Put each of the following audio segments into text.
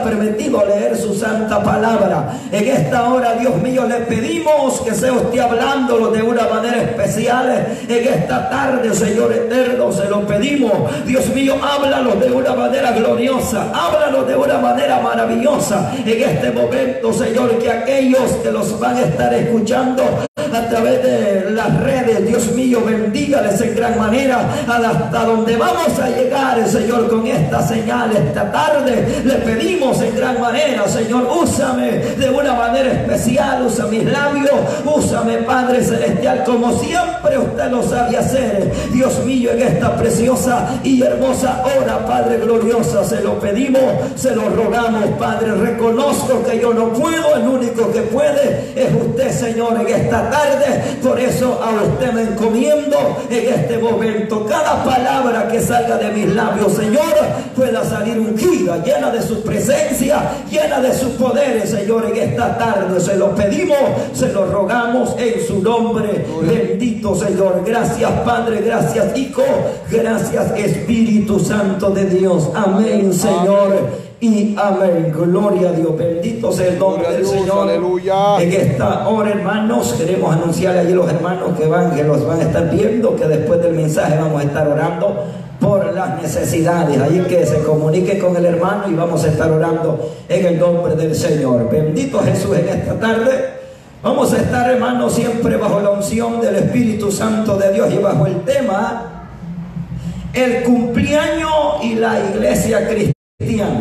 permitido leer su santa palabra. En esta hora, Dios mío, le pedimos que sea usted hablándolo de una manera especial en esta tarde, Señor eterno, se lo pedimos. Dios mío, háblalo de una manera gloriosa, háblalo de una manera maravillosa en este momento, Señor, que aquellos que los van a estar escuchando a través de las redes, Dios mío, bendígales en gran manera hasta donde vamos a llegar, Señor, con esta señal esta tarde. Le pedimos en gran manera, Señor, úsame de una manera especial, usa mis labios, úsame, Padre celestial, como siempre usted lo sabe hacer, Dios mío, en esta preciosa y hermosa hora, Padre gloriosa, se lo pedimos, se lo rogamos, Padre. Reconozco que yo no puedo, el único que puede es usted, Señor, en esta tarde. Por eso a usted me encomiendo en este momento. Cada palabra que salga de mis labios, Señor, pueda salir ungida, llena de su presencia, llena de sus poderes, Señor, en esta tarde. Se lo pedimos, se lo rogamos en su nombre bendito, Señor. Gracias, Padre, gracias, Hijo, gracias, Espíritu Santo de Dios. Amén, Señor. Y amén, gloria a Dios, bendito sea el nombre del Señor. Aleluya. En esta hora, hermanos, queremos anunciarle allí a los hermanos que los van a estar viendo, que después del mensaje vamos a estar orando por las necesidades. Ahí que se comunique con el hermano y vamos a estar orando en el nombre del Señor. Bendito Jesús. En esta tarde vamos a estar, hermanos, siempre bajo la unción del Espíritu Santo de Dios y bajo el tema el cumpleaños y la iglesia cristiana.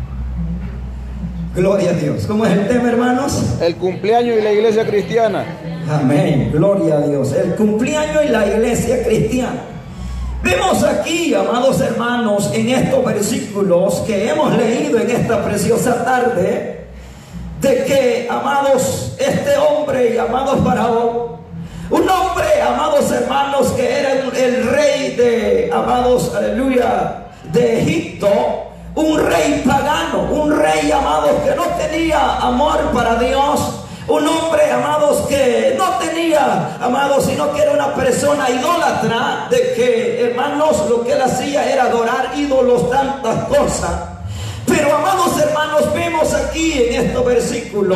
Gloria a Dios. ¿Cómo es el tema, hermanos? El cumpleaños y la iglesia cristiana. Amén. Gloria a Dios. El cumpleaños y la iglesia cristiana. Vemos aquí, amados hermanos, en estos versículos que hemos leído en esta preciosa tarde, de que, amados, este hombre llamado Faraón, un hombre, amados hermanos, que era el rey de, amados, aleluya, de Egipto, un rey pagano, un rey, amados, que no tenía amor para Dios, un hombre, amados, que no tenía, amados, sino que era una persona idólatra, de que, hermanos, lo que él hacía era adorar ídolos, tantas cosas. Pero, amados hermanos, vemos aquí en estos versículos,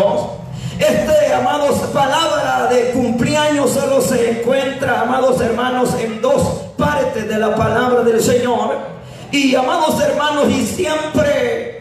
amados, palabra de cumpleaños solo se encuentra, amados hermanos, en dos partes de la palabra del Señor. Y, amados hermanos, y siempre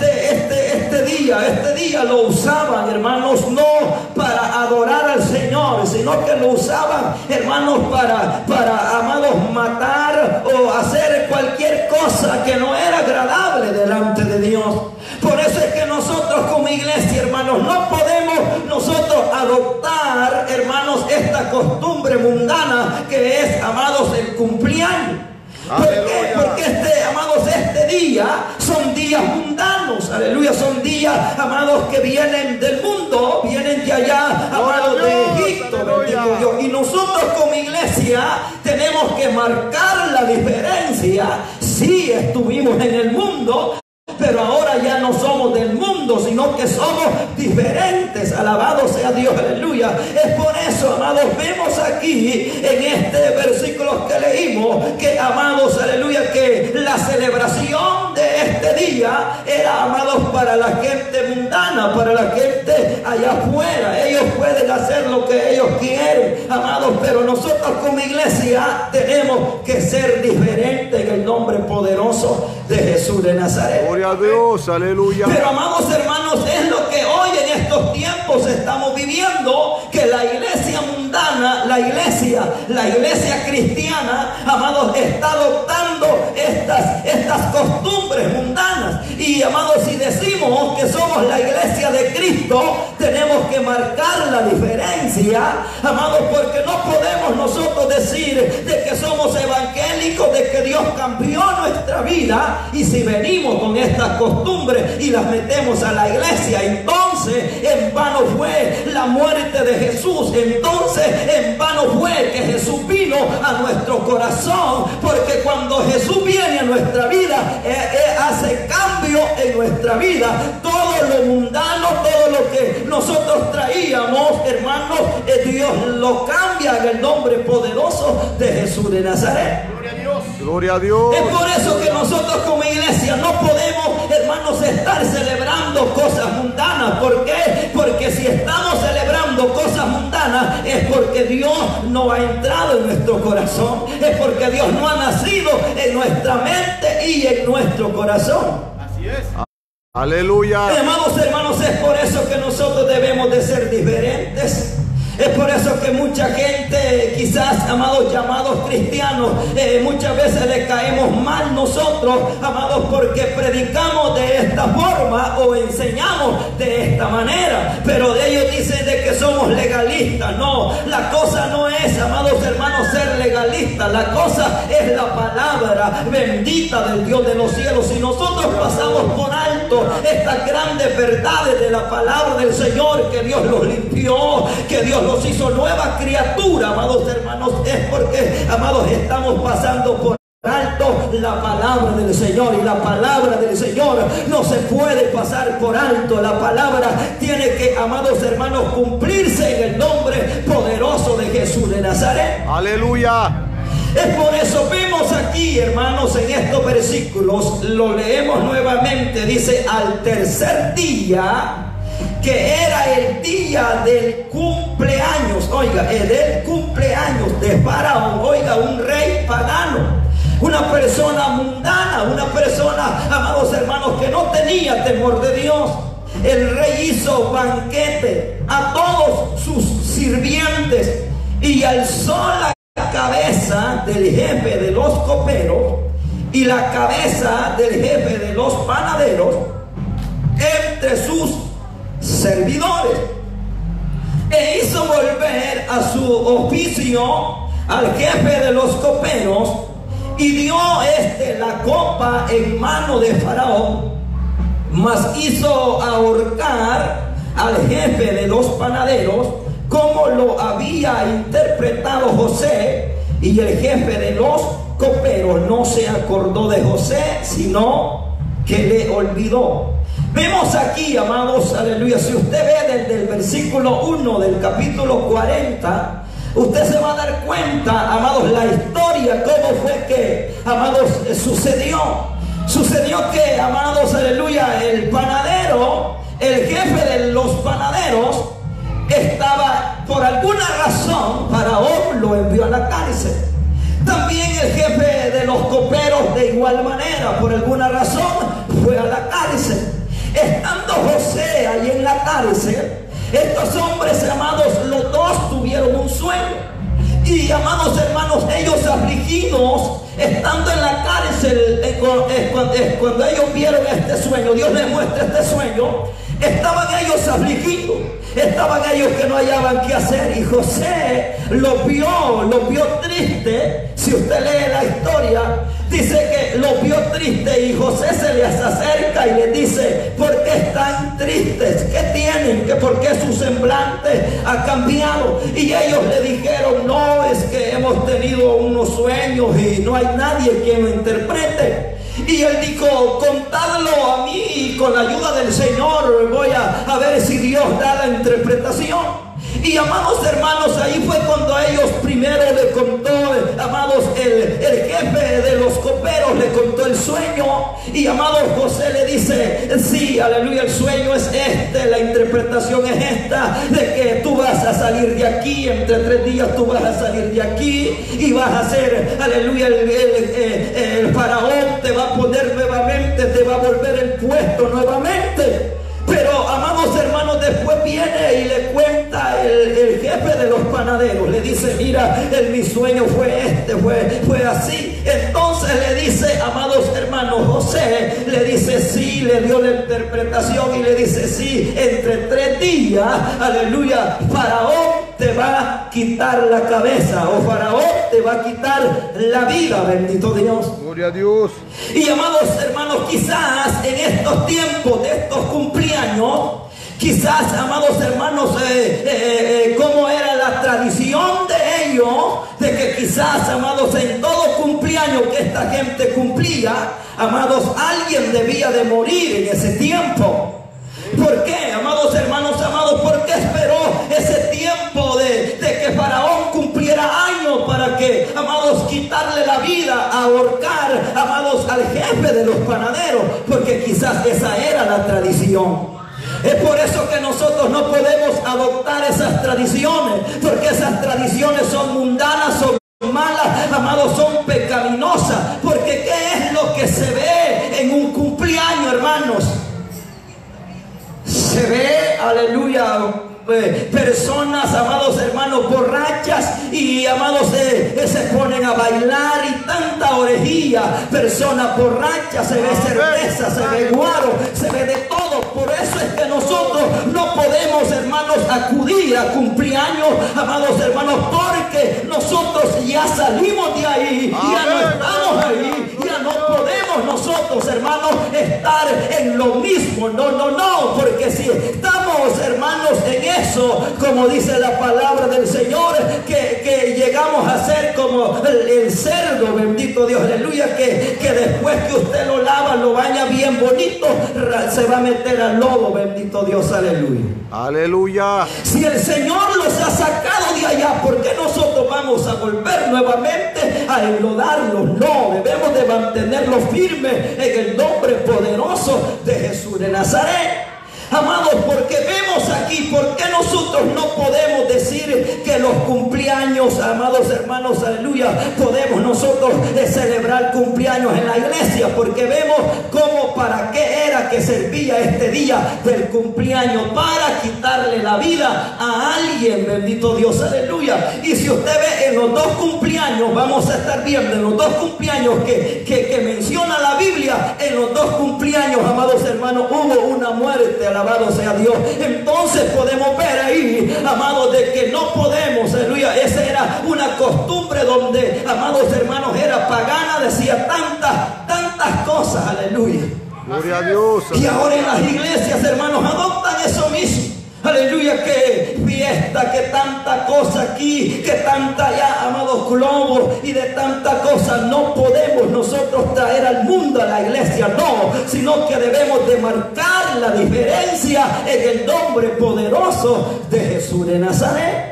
este día lo usaban, hermanos, no para adorar al Señor, sino que lo usaban, hermanos, para, amados, matar o hacer cualquier cosa que no era agradable delante de Dios. Por eso es que nosotros como iglesia, hermanos, no podemos nosotros adoptar, hermanos, esta costumbre mundana que es, amados, el cumpleaños. ¿Por qué? Porque amados, este día son días mundanos, aleluya, son días, amados, que vienen del mundo, vienen de allá, amados, de Egipto, bendito Dios. Y nosotros como iglesia tenemos que marcar la diferencia. Sí, estuvimos en el mundo, pero ahora ya no somos del mundo, sino que somos diferentes. Alabado sea Dios, aleluya. Es por eso, amados, vemos aquí en este versículo que leímos que, amados, aleluya, que la celebración de este día era, amados, para la gente mundana, para la gente allá afuera. Ellos pueden hacer lo que ellos quieren, amados, pero nosotros como iglesia tenemos que ser diferentes en el nombre poderoso de Jesús de Nazaret. Gloria a Dios, aleluya. Pero, amados hermanos, es lo que hoy en estos tiempos estamos viviendo, que la iglesia mundana, la iglesia cristiana, amados, está adoptando estas costumbres mundanas. Y, amados, si decimos que somos la iglesia de Cristo, tenemos que marcar la diferencia, amados, porque no podemos nosotros decir de que somos evangélicos, de que Dios cambió nuestra vida, y si venimos con estas costumbres y las metemos a la iglesia, entonces en vano fue la muerte de Jesús, entonces en vano fue que Jesús vino a nuestro corazón, porque cuando Jesús viene a nuestra vida, hace cambio en nuestra vida. Todo lo mundano, todo lo que nosotros traíamos, hermanos, Dios lo cambia en el nombre poderoso de Jesús de Nazaret. Gloria a Dios. Gloria a Dios. Es por eso que nosotros como iglesia no podemos, hermanos, estar celebrando celebrando cosas mundanas. ¿Por qué? Porque si estamos celebrando cosas mundanas es porque Dios no ha entrado en nuestro corazón, es porque Dios no ha nacido en nuestra mente y en nuestro corazón. Así es. Aleluya. Amados hermanos, es por eso que nosotros debemos de ser diferentes. Es por eso que mucha gente, quizás, amados, llamados cristianos, muchas veces le caemos mal nosotros, amados, porque predicamos de esta forma o enseñamos de esta manera. Pero ellos dicen de que somos legalistas. No, la cosa no es, amados hermanos, ser legalistas. La cosa es la palabra bendita del Dios de los cielos. Si nosotros pasamos por alto estas grandes verdades de la palabra del Señor, que Dios los limpió, que Dios los hizo nueva criatura, amados hermanos, es porque, amados, estamos pasando por alto la palabra del Señor. Y la palabra del Señor no se puede pasar por alto. La palabra tiene que, amados hermanos, cumplirse en el nombre poderoso de Jesús de Nazaret. Aleluya. Es por eso vemos aquí, hermanos, en estos versículos, lo leemos nuevamente, dice: al tercer día, que era el día del cumpleaños, oiga, del cumpleaños de Faraón, oiga, un rey pagano, una persona mundana, una persona, amados hermanos, que no tenía temor de Dios. El rey hizo banquete a todos sus sirvientes y alzó la cabeza del jefe de los coperos y la cabeza del jefe de los panaderos entre sus servidores, e hizo volver a su oficio al jefe de los coperos, y dio la copa en mano de Faraón, mas hizo ahorcar al jefe de los panaderos, como lo había interpretado José, y el jefe de los coperos no se acordó de José, sino que le olvidó. Vemos aquí, amados, aleluya, si usted ve desde el versículo 1 del capítulo 40, usted se va a dar cuenta, amados, la historia, cómo fue que, amados, sucedió que, amados, aleluya, el panadero, el jefe de los panaderos, estaba, por alguna razón, Faraón lo envió a la cárcel. También el jefe de los coperos, de igual manera, por alguna razón, fue a la cárcel. Estando José ahí en la cárcel, estos hombres, amados, los dos tuvieron un sueño. Y, amados hermanos, ellos afligidos, estando en la cárcel, cuando ellos vieron este sueño, Dios les muestra este sueño, estaban ellos afligidos, estaban ellos que no hallaban qué hacer, y José los vio triste. Si usted lee la historia, dice que los vio triste, y José se les acerca y les dice: ¿por qué están tristes? ¿Qué tienen? ¿Por qué su semblante ha cambiado? Y ellos le dijeron: no, es que hemos tenido unos sueños y no hay nadie quien lo interprete. Y él dijo: contadlo a mí, y con la ayuda del Señor voy a ver si Dios da la interpretación. Y, amados hermanos, ahí fue cuando ellos primero le contó, amados, el jefe de los coperos le contó el sueño. Y, amados, José le dice: sí, aleluya, el sueño es este, la interpretación es esta, de que tú vas a salir de aquí, entre 3 días tú vas a salir de aquí, y vas a hacer, aleluya, el faraón te va a poner nuevamente, te va a volver el puesto nuevamente. Pero, amados hermanos, después viene y le cuenta el jefe de los panaderos, le dice: mira, mi sueño fue este, fue así. Entonces le dice, amados hermanos, José le dice: sí, le dio la interpretación, y le dice: sí, entre 3 días, aleluya, Faraón te va a quitar la cabeza, o Faraón te va a quitar la vida, bendito Dios. Gloria a Dios. Y, amados hermanos, quizás en estos tiempos de estos cumpleaños, quizás, amados hermanos, como era la tradición de ellos, de que quizás, amados, en todo cumpleaños que esta gente cumplía, amados, alguien debía de morir en ese tiempo. ¿Por qué, amados hermanos, amados? ¿Por qué esperó ese tiempo de que Faraón cumpliera años para que, amados, quitarle la vida, ahorcar, amados, al jefe de los panaderos, porque quizás esa era la tradición. Es por eso que nosotros no podemos adoptar esas tradiciones, porque esas tradiciones son mundanas, son malas, amados, son pecaminosas. Porque ¿qué es lo que se ve en un cumpleaños, hermanos? Se ve, aleluya, personas, amados hermanos, borrachas y amados se ponen a bailar y tanta orejía, personas borrachas, se ve cerveza, se ve guaro, se ve de todo. Por eso es que nosotros no podemos, hermanos, acudir a cumpleaños, amados hermanos, porque nosotros ya salimos de ahí, ya no estamos ahí, ya no podemos nosotros, hermanos, estar en lo mismo. No, porque si estamos, hermanos, en eso, como dice la palabra del Señor, que llegamos a ser como el cerdo, bendito Dios, aleluya, que después que usted lo lava, lo baña bien bonito, se va a meter al lodo, bendito Dios, aleluya. Aleluya. Si el Señor los ha sacado de allá, ¿por qué nosotros vamos a volver nuevamente a enlodarlos? No, debemos de mantenerlos firmes en el nombre poderoso de Jesús de Nazaret. Amados, porque vemos aquí, ¿por qué nosotros no podemos decir que los cumpleaños, amados hermanos, aleluya, podemos nosotros celebrar cumpleaños en la iglesia? Porque vemos cómo, para qué era que servía este día del cumpleaños, para quitarle la vida a alguien, bendito Dios, aleluya. Y si usted ve en los dos cumpleaños, vamos a estar viendo en los dos cumpleaños que menciona la Biblia, en los dos cumpleaños, amados hermanos, hubo una muerte, alabado sea Dios. Entonces podemos ver ahí, amados, de que no podemos, aleluya, esa era una costumbre donde, amados hermanos, era pagana, decía tantas cosas, aleluya. Gloria a Dios. Y ahora en las iglesias, hermanos, adoptan eso mismo. Aleluya, que fiesta, que tanta cosa aquí, que tanta allá, amados, globos y de tanta cosa. No podemos nosotros traer al mundo a la iglesia, no, sino que debemos de marcar la diferencia en el nombre poderoso de Jesús de Nazaret.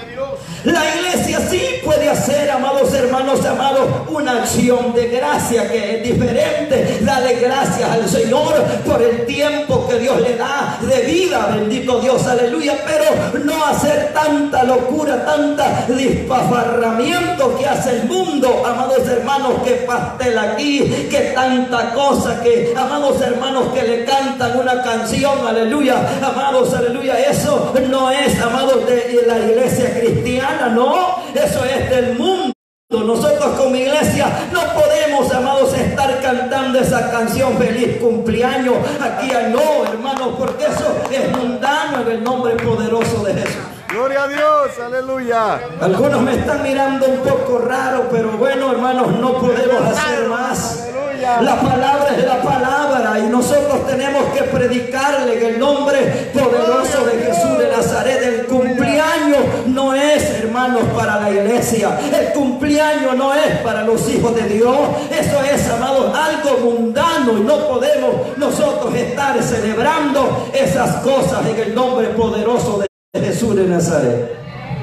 La iglesia sí puede hacer, amados hermanos, amados, una acción de gracia que es diferente. Dale gracias al Señor por el tiempo que Dios le da de vida, bendito Dios, aleluya. Pero no hacer tanta locura, tanta dispafarramiento que hace el mundo, amados hermanos, que pastel aquí, que tanta cosa, que, amados hermanos, que le cantan una canción, aleluya, amados, aleluya. Eso no es, amados, de la iglesia cristiana. No, eso es del mundo. Nosotros como iglesia no podemos, amados, estar cantando esa canción feliz cumpleaños aquí, no, hermanos, porque eso es mundano en el nombre poderoso de Jesús. Gloria a Dios, aleluya. Algunos me están mirando un poco raro, pero bueno, hermanos, no podemos hacer más. La palabra es la palabra y nosotros tenemos que predicarle en el nombre poderoso de Jesús de Nazaret. El cumpleaños no es, hermanos, para la iglesia. El cumpleaños no es para los hijos de Dios. Eso es, amados, algo mundano y no podemos nosotros estar celebrando esas cosas en el nombre poderoso de Jesús de Nazaret.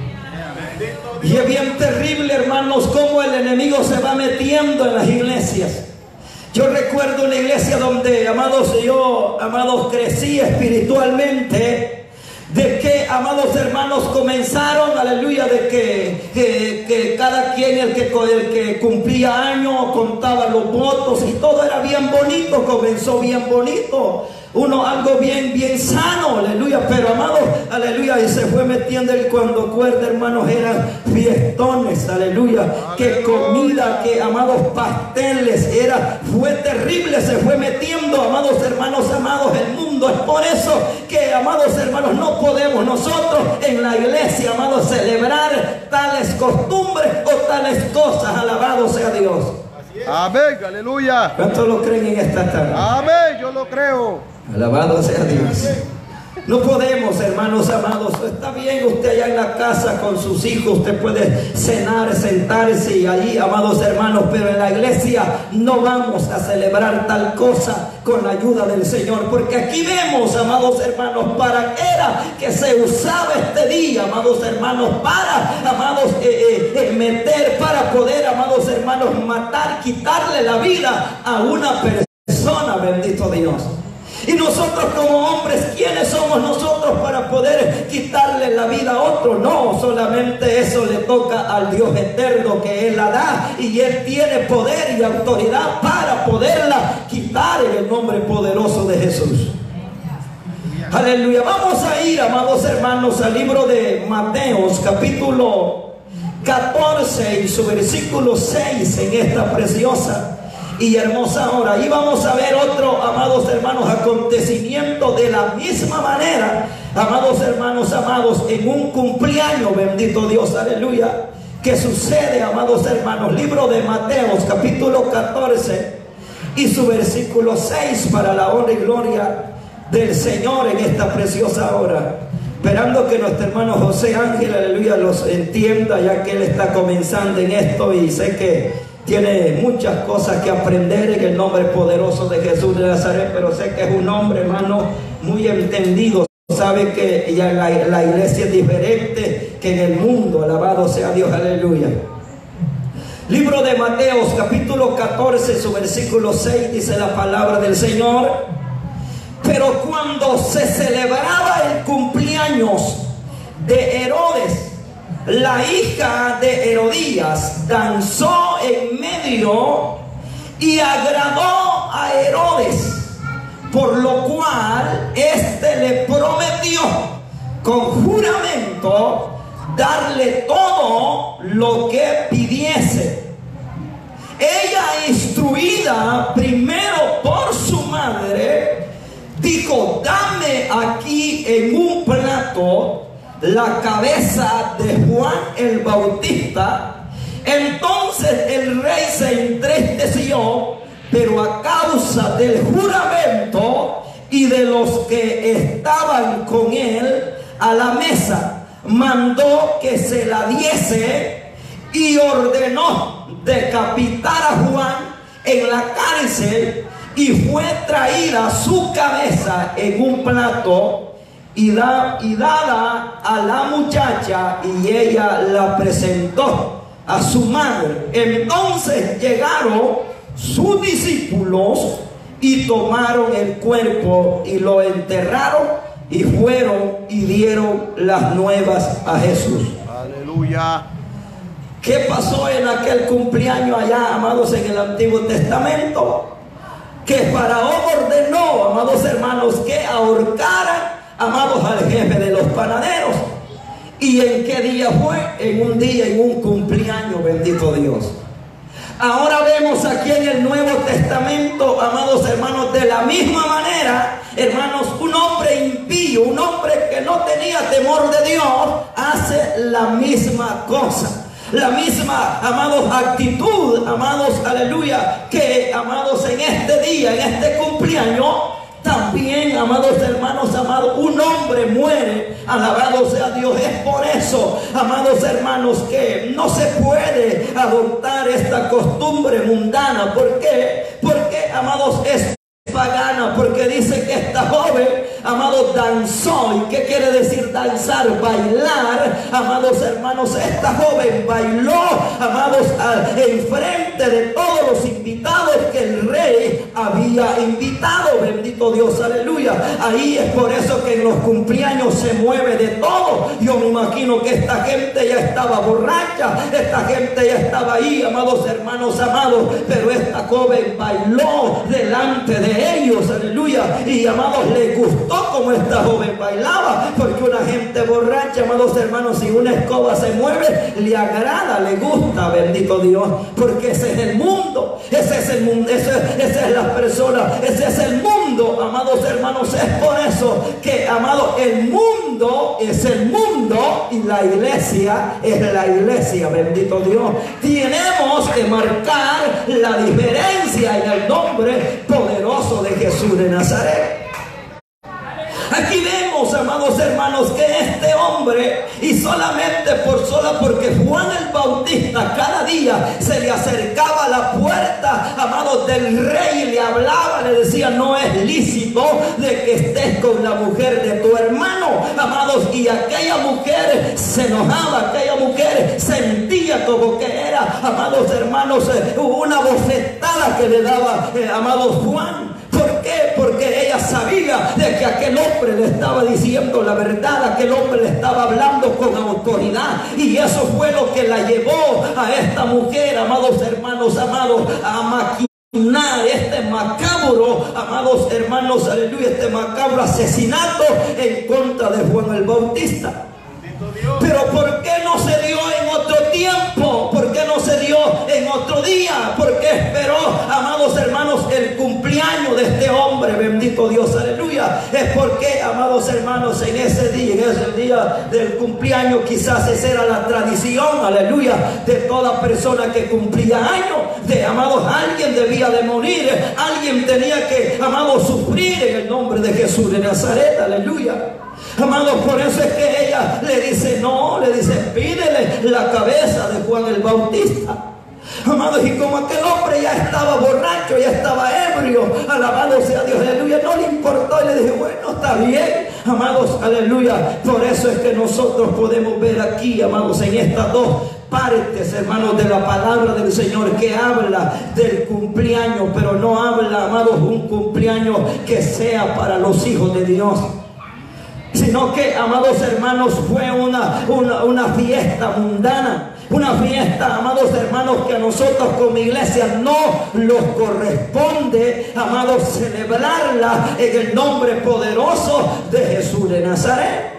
Y es bien terrible, hermanos, cómo el enemigo se va metiendo en las iglesias. Yo recuerdo una iglesia donde, amados, yo, amados, crecí espiritualmente, de que, amados hermanos, comenzaron, aleluya, de que cada quien, el que cumplía años, contaba los votos y todo era bien bonito, comenzó bien bonito. Algo bien sano, aleluya, pero amados, aleluya, y se fue metiendo y cuando acuerda, hermanos, eran fiestones, aleluya, que comida, que, amados, pasteles, fue terrible, se fue metiendo, amados hermanos, amados, el mundo. Es por eso que, amados hermanos, no podemos nosotros en la iglesia, amados, celebrar tales costumbres o tales cosas, alabado sea Dios. Amén, aleluya. ¿Cuántos lo creen en esta tarde? Amén, yo lo creo. Alabado sea Dios. No podemos, hermanos amados. Está bien usted allá en la casa con sus hijos, usted puede cenar, sentarse y allí, amados hermanos, pero en la iglesia no vamos a celebrar tal cosa con la ayuda del Señor. Porque aquí vemos, amados hermanos, para qué era que se usaba este día, amados hermanos, para, amados, meter, para poder, amados hermanos, matar, quitarle la vida a una persona, bendito Dios. Y nosotros como hombres, ¿quiénes somos nosotros para poder quitarle la vida a otro? No, solamente eso le toca al Dios eterno, que Él la da, y Él tiene poder y autoridad para poderla quitar en el nombre poderoso de Jesús. Aleluya. Vamos a ir, amados hermanos, al libro de Mateos, capítulo 14 y su versículo 6 en esta preciosa y hermosa hora. Y vamos a ver otro, amados hermanos, acontecimiento de la misma manera, amados hermanos, amados, en un cumpleaños, bendito Dios, aleluya, que sucede, amados hermanos. Libro de Mateos, capítulo 14 y su versículo 6, para la honra y gloria del Señor en esta preciosa hora. Esperando que nuestro hermano José Ángel, aleluya, los entienda, ya que él está comenzando en esto y sé que tiene muchas cosas que aprender en el nombre poderoso de Jesús de Nazaret, pero sé que es un hombre, hermano, muy entendido. Sabe que ya la iglesia es diferente que en el mundo. Alabado sea Dios, aleluya. Libro de Mateos, capítulo 14, su versículo 6, dice la palabra del Señor: pero cuando se celebraba el cumpleaños de Herodes, la hija de Herodías danzó en medio y agradó a Herodes, por lo cual éste le prometió con juramento darle todo lo que pidiese. Ella, instruida primero por su madre, dijo: dame aquí en un plato la cabeza de Juan el Bautista. Entonces el rey se entristeció, pero a causa del juramento y de los que estaban con él a la mesa, mandó que se la diese y ordenó decapitar a Juan en la cárcel. Y fue traída su cabeza en un plato y dada a la muchacha, y ella la presentó a su madre. Entonces llegaron sus discípulos y tomaron el cuerpo y lo enterraron, y fueron y dieron las nuevas a Jesús. Aleluya. ¿Qué pasó en aquel cumpleaños allá, amados, en el Antiguo Testamento? Que Faraón ordenó, amados hermanos, que ahorcaran, amados, al jefe de los panaderos. ¿Y en qué día fue? En un día, en un cumpleaños, bendito Dios. Ahora vemos aquí en el Nuevo Testamento, amados hermanos, de la misma manera, hermanos, un hombre impío, un hombre que no tenía temor de Dios, hace la misma cosa. La misma, amados, actitud, amados, aleluya, que, amados, en este día, en este cumpleaños, también, amados hermanos, amados, un hombre muere. Alabado sea Dios. Es por eso, amados hermanos, que no se puede adoptar esta costumbre mundana. ¿Por qué? Porque, amados, es pagana, porque dice que esta joven, amados, danzó. ¿Y qué quiere decir danzar? Bailar, amados hermanos. Esta joven bailó, amados, en frente de todos los invitados que el rey había invitado. Bendito Dios, aleluya. Ahí es por eso que en los cumpleaños se mueve de todo. Yo me imagino que esta gente ya estaba borracha, esta gente ya estaba ahí, amados hermanos, amados, pero esta joven bailó delante de ellos, aleluya. Y, amados, les gustó como esta joven bailaba, porque una gente borracha, amados hermanos, si una escoba se mueve, le agrada, le gusta, bendito Dios, porque ese es el mundo, ese es el mundo, esa es la persona, ese es el mundo, amados hermanos. Es por eso que, amados, el mundo es el mundo y la iglesia es la iglesia, bendito Dios. Tenemos que marcar la diferencia en el nombre poderoso de Jesús de Nazaret. Aquí vemos vemos, amados hermanos, que este hombre, y solamente porque Juan el Bautista cada día se le acercaba a la puerta, amados, del rey, y le hablaba, le decía: no es lícito de que estés con la mujer de tu hermano, amados. Y aquella mujer se enojaba, aquella mujer sentía como que era, amados hermanos, una bofetada que le daba, amados, Juan. ¿Por qué? Porque ella sabía de que aquel hombre le estaba diciendo la verdad, aquel hombre le estaba hablando con autoridad, y eso fue lo que la llevó a esta mujer, amados hermanos, amados, a maquinar este macabro, amados hermanos, aleluya, este macabro asesinato en contra de Juan el Bautista. Pero ¿por qué no se dio en otro tiempo? ¿Por qué no se dio en otro día? ¿Por qué esperó, amados hermanos, el cumpleaños de este hombre? Bendito Dios, aleluya. Es porque, amados hermanos, en ese día del cumpleaños, quizás esa era la tradición, aleluya, de toda persona que cumplía años, de, amados, alguien debía de morir, alguien tenía que, amados, sufrir en el nombre de Jesús de Nazaret, aleluya. Amados, por eso es que ella le dice: no, le dice, pídele la cabeza de Juan el Bautista. Amados, y como aquel hombre ya estaba borracho, ya estaba ebrio, alabado sea Dios, aleluya, no le importó, y le dije: bueno, está bien, amados, aleluya. Por eso es que nosotros podemos ver aquí, amados, en estas dos partes, hermanos, de la palabra del Señor, que habla del cumpleaños, pero no habla, amados, un cumpleaños que sea para los hijos de Dios, sino que, amados hermanos, fue una fiesta mundana, una fiesta, amados hermanos, que a nosotros como iglesia no nos corresponde, amados, celebrarla en el nombre poderoso de Jesús de Nazaret.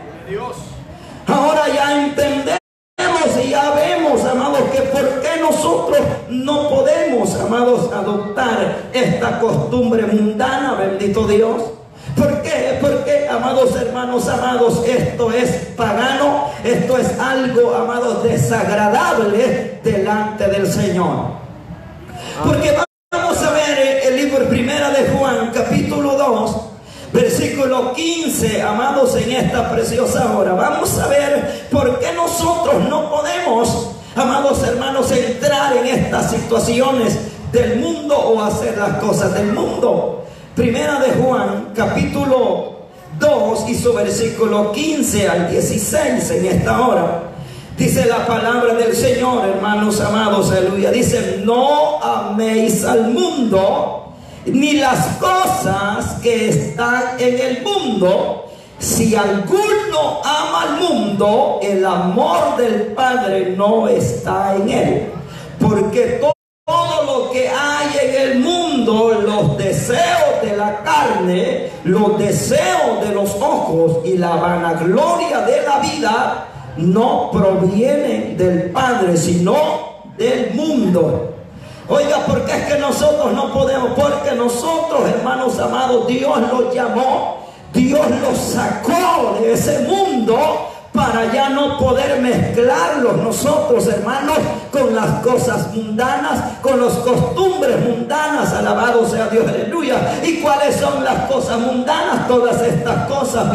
Ahora ya entendemos y ya vemos, amados, que por qué nosotros no podemos, amados, adoptar esta costumbre mundana, bendito Dios. ¿Por qué? Porque, amados hermanos, amados, esto es pagano, esto es algo, amados, desagradable delante del Señor. Porque vamos a ver el libro primera de Juan, capítulo 2, versículo 15, amados, en esta preciosa hora. Vamos a ver por qué nosotros no podemos, amados hermanos, entrar en estas situaciones del mundo o hacer las cosas del mundo. Primera de Juan, capítulo 2 y su versículo 15 al 16 en esta hora. Dice la palabra del Señor, hermanos amados, aleluya. Dice: no améis al mundo, ni las cosas que están en el mundo. Si alguno ama al mundo, el amor del Padre no está en él. Porque todo lo que hay en el mundo, los deseos de la carne, los deseos de los ojos y la vanagloria de la vida, no provienen del Padre, sino del mundo. Oiga, ¿por qué es que nosotros no podemos? Porque nosotros, hermanos amados, Dios los llamó, Dios los sacó de ese mundo, para ya no poder mezclarlos nosotros, hermanos, con las cosas mundanas, con las costumbres mundanas, alabado sea Dios, aleluya. ¿Y cuáles son las cosas mundanas? Todas estas cosas,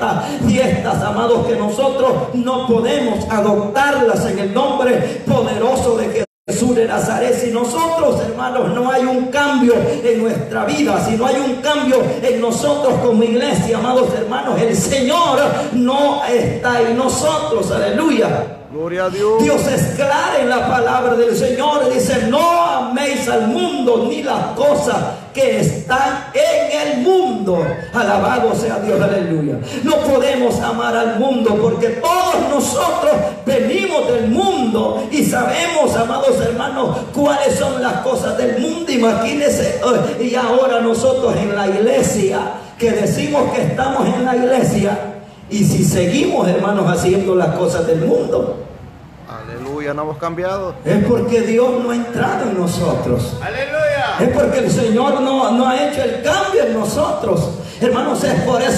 fiestas, amados, que nosotros no podemos adoptarlas en el nombre poderoso de Jesús de Nazaret. Si nosotros, hermanos, no hay un cambio en nuestra vida, si no hay un cambio en nosotros como iglesia, amados hermanos, el Señor no está en nosotros, aleluya. Gloria a Dios. Dios es claro en la palabra del Señor, dice: no améis al mundo ni las cosas que están en el mundo. Alabado sea Dios, aleluya. No podemos amar al mundo porque todos nosotros venimos del mundo y sabemos, amados hermanos, cuáles son las cosas del mundo. Imagínense, y ahora nosotros en la iglesia, que decimos que estamos en la iglesia, y si seguimos, hermanos, haciendo las cosas del mundo, aleluya, no hemos cambiado. es porque Dios no ha entrado en nosotros. Aleluya. Es porque el Señor no ha hecho el cambio en nosotros. Hermanos, es por eso que nosotros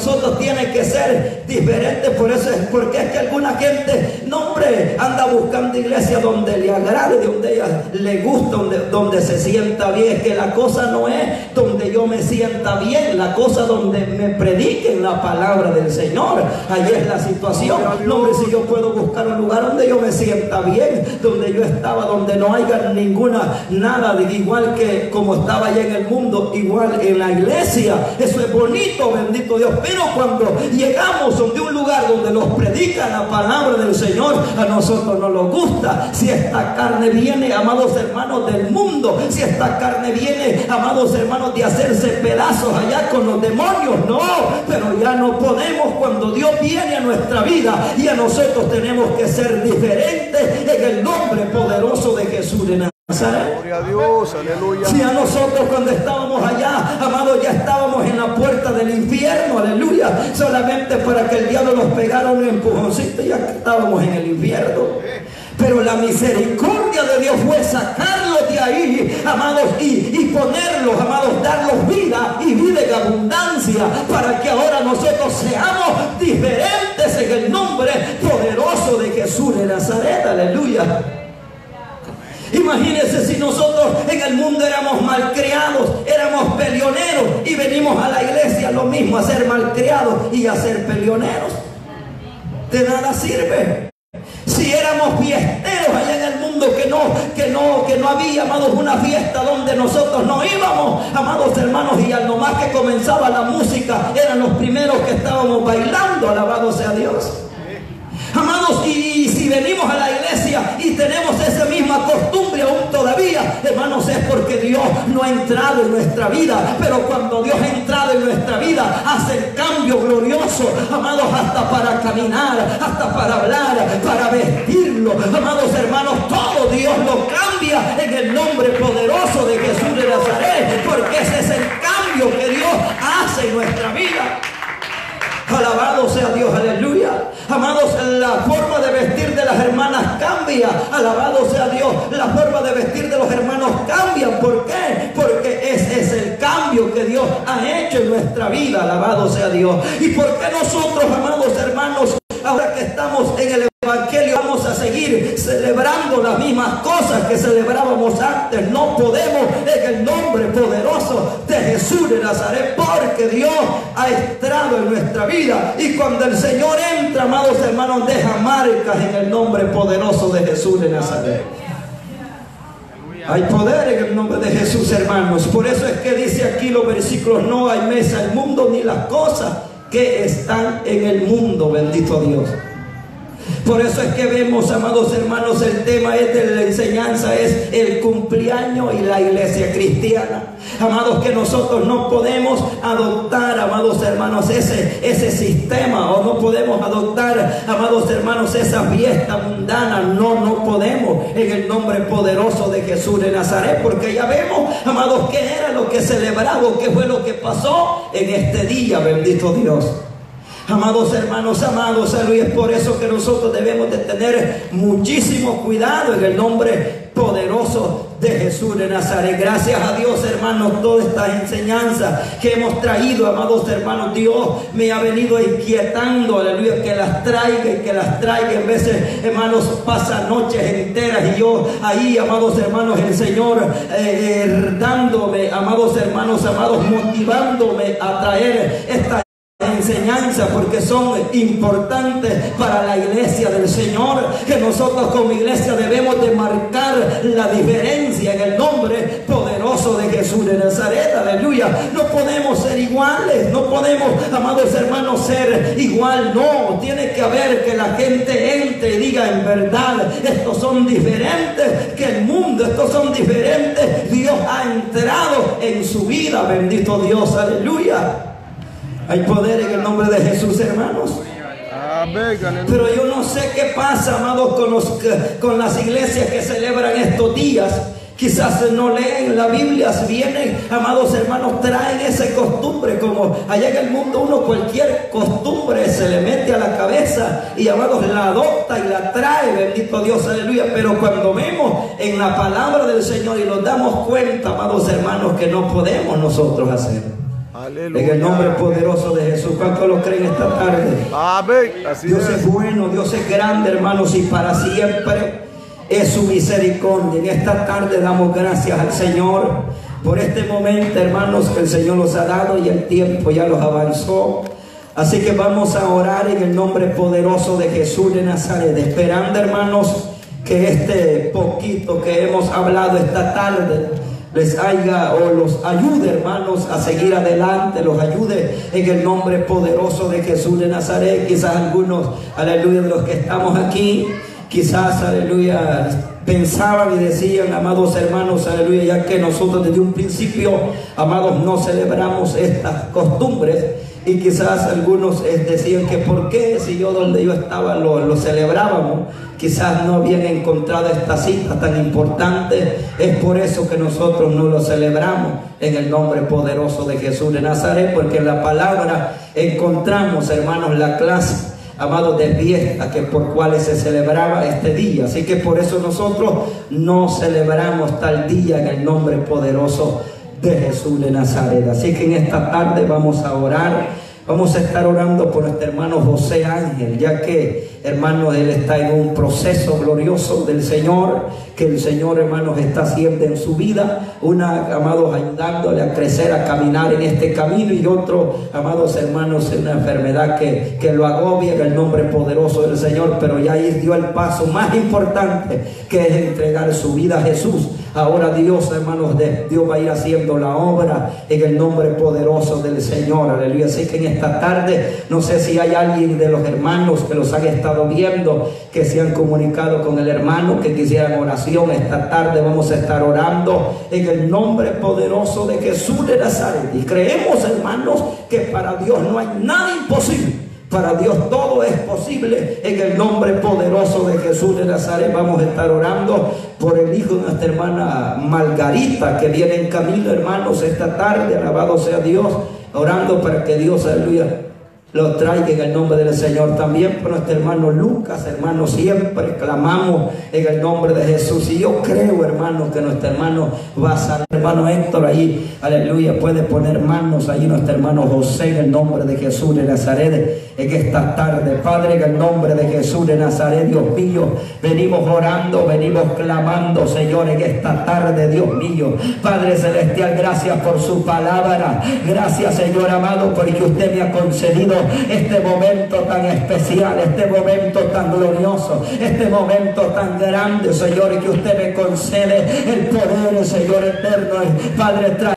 nosotros tiene que ser diferente. Por eso es porque es que alguna gente, no hombre, anda buscando iglesia donde le agrade, donde ella le gusta, donde se sienta bien. Es que la cosa no es donde yo me sienta bien, la cosa donde me prediquen la palabra del Señor. Ahí es la situación. No, hombre, si yo puedo buscar un lugar donde yo me sienta bien, donde yo estaba, donde no haya nada de igual que como estaba allá en el mundo, igual en la iglesia. Eso es bonito, bendito Dios. Pero cuando llegamos donde un lugar donde nos predican la palabra del Señor, a nosotros no nos gusta. Si esta carne viene, amados hermanos, del mundo, si esta carne viene, amados hermanos, de hacerse pedazos allá con los demonios, no, pero ya no podemos. Cuando Dios viene a nuestra vida, y a nosotros tenemos que ser diferentes en el nombre poderoso de Jesús de Nazaret. Gloria a Dios, aleluya. Si a nosotros cuando estábamos allá, amados, ya estábamos en la puerta del infierno, aleluya, solamente para que el diablo nos pegara un empujoncito, ya estábamos en el infierno. Pero la misericordia de Dios fue sacarlos de ahí, amados, y ponerlos, amados, darlos vida y vida en abundancia, para que ahora nosotros seamos diferentes en el nombre poderoso de Jesús de Nazaret, aleluya. Imagínense si nosotros en el mundo éramos malcriados, éramos peleoneros, y venimos a la iglesia lo mismo, a ser malcriados y a ser peleoneros. De nada sirve. Si éramos fiesteros allá en el mundo, que no había, amados, una fiesta donde nosotros no íbamos, amados hermanos, y al nomás que comenzaba la música, eran los primeros que estábamos bailando, alabado sea Dios. Amados, y si venimos a la iglesia y tenemos esa misma costumbre aún todavía, hermanos, es porque Dios no ha entrado en nuestra vida. Pero cuando Dios ha entrado en nuestra vida, hace el cambio glorioso, amados, hasta para caminar, hasta para hablar, para vestirlo, amados hermanos, todo Dios lo cambia en el nombre poderoso de Jesús de Nazaret, porque ese es el cambio que Dios hace en nuestra vida. Alabado sea Dios, aleluya. Amados, la forma de vestir de las hermanas cambia. Alabado sea Dios, la forma de vestir de los hermanos cambia. ¿Por qué? Porque ese es el cambio que Dios ha hecho en nuestra vida. Alabado sea Dios. ¿Y por qué nosotros, amados hermanos, ahora que estamos en el Evangelio, vamos a seguir celebrando las mismas cosas que celebrábamos antes? No podemos, en el nombre poderoso de Jesús de Nazaret, porque Dios ha entrado en nuestra vida, y cuando el Señor entra, amados hermanos, deja marcas en el nombre poderoso de Jesús de Nazaret. Hay poder en el nombre de Jesús, hermanos. Por eso es que dice aquí los versículos: no hay mesa en el mundo, ni las cosas que están en el mundo, bendito Dios. Por eso es que vemos, amados hermanos, el tema es de la enseñanza, es el cumpleaños y la iglesia cristiana. Amados, que nosotros no podemos adoptar, amados hermanos, ese sistema, o no podemos adoptar, amados hermanos, esa fiesta mundana. No podemos, en el nombre poderoso de Jesús de Nazaret, porque ya vemos, amados, qué era lo que celebramos, qué fue lo que pasó en este día, bendito Dios. Amados hermanos, amados, aleluya. Es por eso que nosotros debemos de tener muchísimo cuidado en el nombre poderoso de Jesús de Nazaret. Gracias a Dios, hermanos, todas estas enseñanzas que hemos traído, amados hermanos, Dios me ha venido inquietando, aleluya, que las traiga y que las traiga. En veces, hermanos, pasan noches enteras y yo ahí, amados hermanos, el Señor dándome, amados hermanos, amados, motivándome a traer esta enseñanza, porque son importantes para la iglesia del Señor, que nosotros como iglesia debemos de marcar la diferencia en el nombre poderoso de Jesús de Nazaret, aleluya. No podemos ser iguales, no podemos, amados hermanos, ser igual, no, tiene que haber que la gente entre y diga: en verdad, estos son diferentes que el mundo, estos son diferentes, Dios ha entrado en su vida, bendito Dios, aleluya. Hay poder en el nombre de Jesús, hermanos. Pero yo no sé qué pasa, amados, con las iglesias que celebran estos días. Quizás no leen la Biblia, vienen, amados hermanos, traen esa costumbre, como allá en el mundo uno cualquier costumbre se le mete a la cabeza y, amados, la adopta y la trae, bendito Dios, aleluya. Pero cuando vemos en la palabra del Señor y nos damos cuenta, amados hermanos, que no podemos nosotros hacer. Aleluya. En el nombre poderoso de Jesús. ¿Cuántos lo creen esta tarde? Amén. Así Dios es. es bueno, Dios es grande, hermanos, y para siempre es su misericordia. En esta tarde damos gracias al Señor por este momento, hermanos, que el Señor nos ha dado y el tiempo ya los avanzó. Así que vamos a orar en el nombre poderoso de Jesús de Nazaret, esperando, hermanos, que este poquito que hemos hablado esta tarde les haya o los ayude, hermanos, a seguir adelante, los ayude en el nombre poderoso de Jesús de Nazaret. Quizás algunos, aleluya, de los que estamos aquí, quizás, aleluya, pensaban y decían, amados hermanos, aleluya, ya que nosotros desde un principio, amados, no celebramos estas costumbres. Y quizás algunos decían que por qué si yo donde yo estaba lo celebrábamos. Quizás no habían encontrado esta cita tan importante. Es por eso que nosotros no lo celebramos en el nombre poderoso de Jesús de Nazaret, porque en la palabra encontramos, hermanos, la clase, amados, de fiesta que por cuales se celebraba este día. Así que por eso nosotros no celebramos tal día en el nombre poderoso de Jesús de Nazaret. Así que en esta tarde vamos a orar. Vamos a estar orando por nuestro hermano José Ángel, ya que, hermanos, él está en un proceso glorioso del Señor, que el Señor, hermanos, está haciendo en su vida. Amados, ayudándole a crecer, a caminar en este camino, y otro, amados hermanos, en una enfermedad que lo agobia en el nombre poderoso del Señor. Pero ya ahí dio el paso más importante, que es entregar su vida a Jesús. Ahora Dios, hermanos, Dios va a ir haciendo la obra en el nombre poderoso del Señor. Aleluya. Así que en esta tarde, no sé si hay alguien de los hermanos que los han estado viendo, que se han comunicado con el hermano, que quisieran oración. Esta tarde vamos a estar orando en el nombre poderoso de Jesús de Nazaret. Y creemos, hermanos, que para Dios no hay nada imposible. Para Dios todo es posible. En el nombre poderoso de Jesús de Nazaret vamos a estar orando por el hijo de nuestra hermana Margarita, que viene en camino, hermanos, esta tarde. Alabado sea Dios. Orando para que Dios, aleluya, lo traiga en el nombre del Señor. También por nuestro hermano Lucas, hermano, siempre clamamos en el nombre de Jesús. Y yo creo, hermano, que nuestro hermano va a salir. Hermano Héctor ahí, aleluya, puede poner manos ahí nuestro hermano José, en el nombre de Jesús de Nazaret, en esta tarde. Padre, en el nombre de Jesús de Nazaret, Dios mío, venimos orando, venimos clamando, Señor, en esta tarde, Dios mío. Padre celestial, gracias por su palabra. Gracias, Señor amado, porque usted me ha concedido este momento tan especial, este momento tan glorioso, este momento tan grande, Señor, que usted me concede el poder, Señor eterno. Padre, trae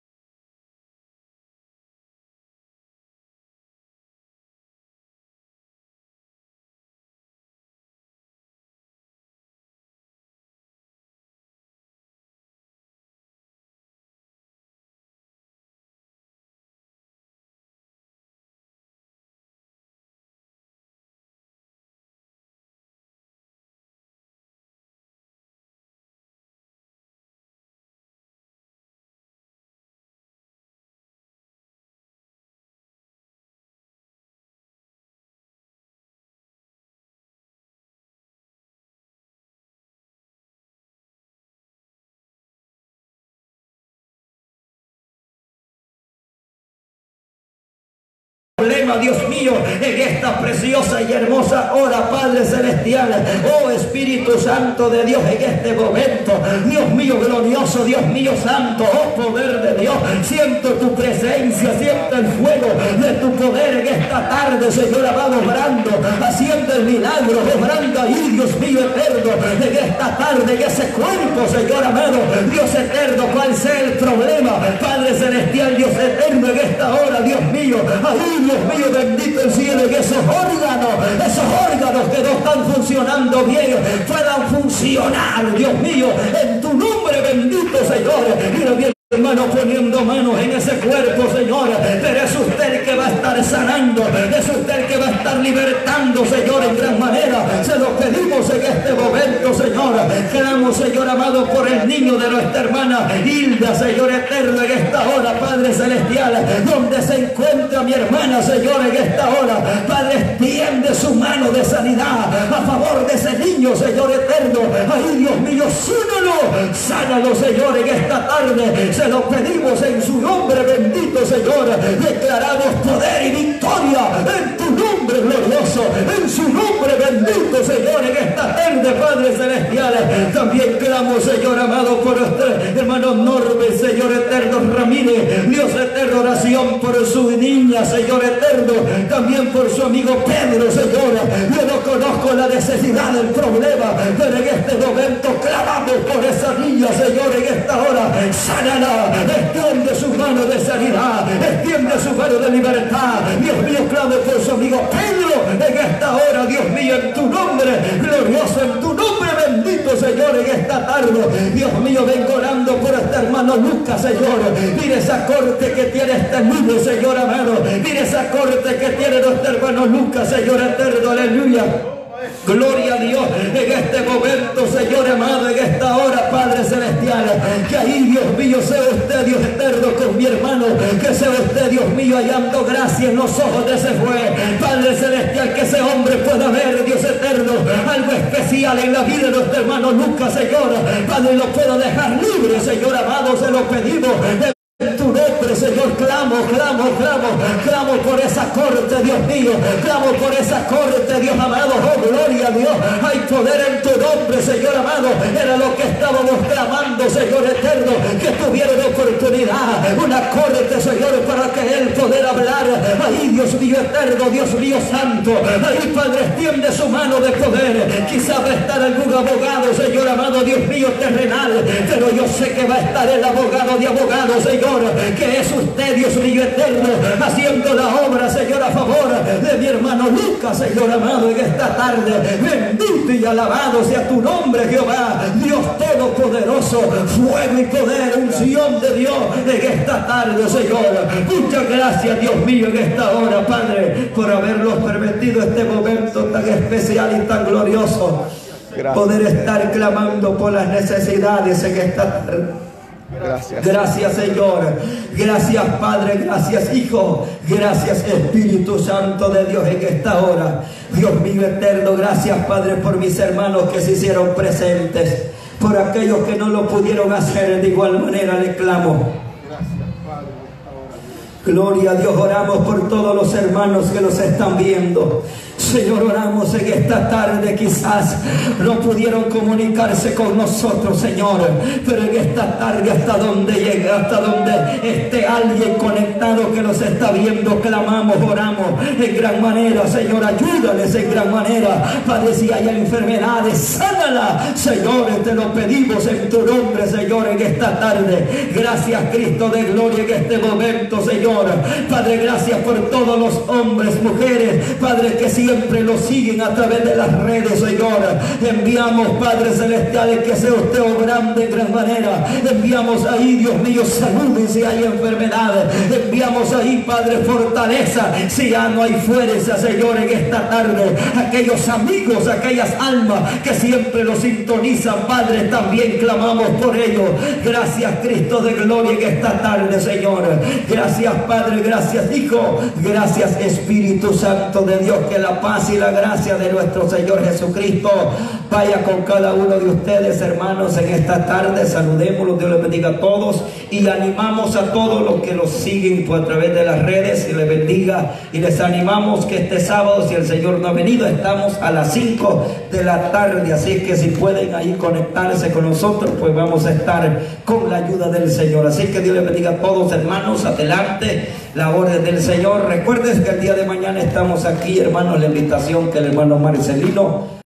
problema, Dios mío, en esta preciosa y hermosa hora, Padre celestial. Oh Espíritu Santo de Dios, en este momento, Dios mío glorioso, Dios mío santo, oh poder de Dios, siento tu presencia, siento el fuego de tu poder en esta tarde, Señor amado, obrando, haciendo el milagro, obrando ahí, Dios mío eterno, en esta tarde, en ese cuerpo, Señor amado, Dios eterno, cual sea el problema, Padre celestial, Dios eterno, en esta hora, Dios mío, ahí, Dios mío, bendito el cielo, que esos órganos que no están funcionando bien, puedan funcionar, Dios mío, en tu nombre bendito, Señor. Mira bien, hermano, poniendo manos en ese cuerpo, Señor, pero es usted el que va a estar sanando, es usted el que va a estar libertando, Señor, en gran manera. Se lo pedimos en este momento, Señor. Quedamos, Señor amado, por el niño de nuestra hermana Hilda, Señor eterno, en esta hora, Padre celestial, donde se encuentra mi hermana, Señor, en esta hora, Padre, extiende su mano de sanidad a favor de ese niño niños, Señor eterno. Ay, Dios mío, sánalo, Señor, en esta tarde. Se lo pedimos en su nombre bendito, Señor. Declaramos poder y victoria en tu nombre glorioso, en su nombre bendito, Señor, en esta tarde, Padre celestial. También clamo, Señor amado, por nuestro hermano Norbe, Señor eterno Ramírez, Dios eterno, oración por su niña, Señor eterno, también por su amigo Pedro, Señor. Yo no conozco la necesidad del problema, pero en este momento clamamos por esa niña, Señor, en esta hora. Sánala, extiende su mano de sanidad, extiende su mano de libertad. Dios mío, clamo por su amigo Pedro en esta hora, Dios mío, en tu nombre glorioso, en tu nombre bendito, Señor, en esta tarde. Dios mío, vengo orando por este hermano Lucas, Señor. Mire esa corte que tiene este niño, Señor amado. Mire esa corte que tiene nuestro hermano Lucas, Señor eterno, aleluya. Gloria a Dios en este momento, Señor amado, en esta hora, Padre celestial. Que ahí, Dios mío, sea usted, Dios eterno, con mi hermano. Que sea usted, Dios mío, hallando gracia en los ojos de ese juez, Padre celestial. Que ese hombre pueda ver, Dios eterno, algo especial en la vida de nuestro hermano Lucas, Señor. Padre, lo puedo dejar libre, Señor amado, se lo pedimos. En tu nombre, Señor, clamo por esa corte, Dios mío, clamo por esa corte, Dios amado. Oh, gloria a Dios, hay poder en tu nombre, Señor amado. Era lo que estábamos clamando, Señor eterno, que tuvieron oportunidad, una corte, Señor, para que Él pudiera hablar. Ahí, Dios mío eterno, Dios mío santo, ahí, Padre, extiende su mano de poder. Quizá va a estar algún abogado, Señor amado, Dios mío terrenal, pero yo sé que va a estar el abogado de abogados, Señor, que es usted, Dios mío eterno, haciendo la obra, Señor, a favor de mi hermano Lucas, Señor amado, en esta tarde. Bendito y alabado sea tu nombre, Jehová, Dios todopoderoso, fuego y poder, unción de Dios en esta tarde, Señor. Muchas gracias, Dios mío, en esta hora, Padre, por habernos permitido este momento tan especial y tan glorioso. Gracias. Poder estar clamando por las necesidades en esta tarde. Gracias. Gracias, Señor. Gracias, Padre. Gracias, Hijo. Gracias, Espíritu Santo de Dios, en esta hora. Dios mío eterno, gracias, Padre, por mis hermanos que se hicieron presentes. Por aquellos que no lo pudieron hacer, de igual manera le clamo. Gloria a Dios, oramos por todos los hermanos que los están viendo. Señor, oramos en esta tarde, quizás no pudieron comunicarse con nosotros, Señor, pero en esta tarde, hasta donde llegue, hasta donde esté alguien conectado que nos está viendo, clamamos, oramos en gran manera. Señor, ayúdales en gran manera. Padre, si hay enfermedades, sánala, Señor, te lo pedimos en tu nombre, Señor, en esta tarde. Gracias, Cristo de gloria, en este momento, Señor. Padre, gracias por todos los hombres, mujeres, Padre, que siempre lo siguen a través de las redes, Señor. Enviamos, Padre celestial, que sea usted obrando de gran manera. Enviamos ahí, Dios mío, salud si hay enfermedades. Enviamos ahí, Padre, fortaleza si ya no hay fuerza, Señor, en esta tarde. Aquellos amigos, aquellas almas que siempre lo sintonizan, Padre, también clamamos por ellos. Gracias, Cristo de gloria, en esta tarde, Señor. Gracias, Padre, gracias, Hijo, gracias, Espíritu Santo de Dios. Que la paz y la gracia de nuestro Señor Jesucristo vaya con cada uno de ustedes, hermanos, en esta tarde. Saludémoslos, Dios les bendiga a todos y animamos a todos los que los siguen a través de las redes, y les bendiga, y les animamos que este sábado, si el Señor no ha venido, estamos a las 5 de la tarde, así que si pueden ahí conectarse con nosotros, pues vamos a estar con la ayuda del Señor. Así que Dios les bendiga a todos, hermanos. Adelante, la orden del Señor. Recuerden que el día de mañana estamos aquí, hermanos, la invitación que el hermano Marcelino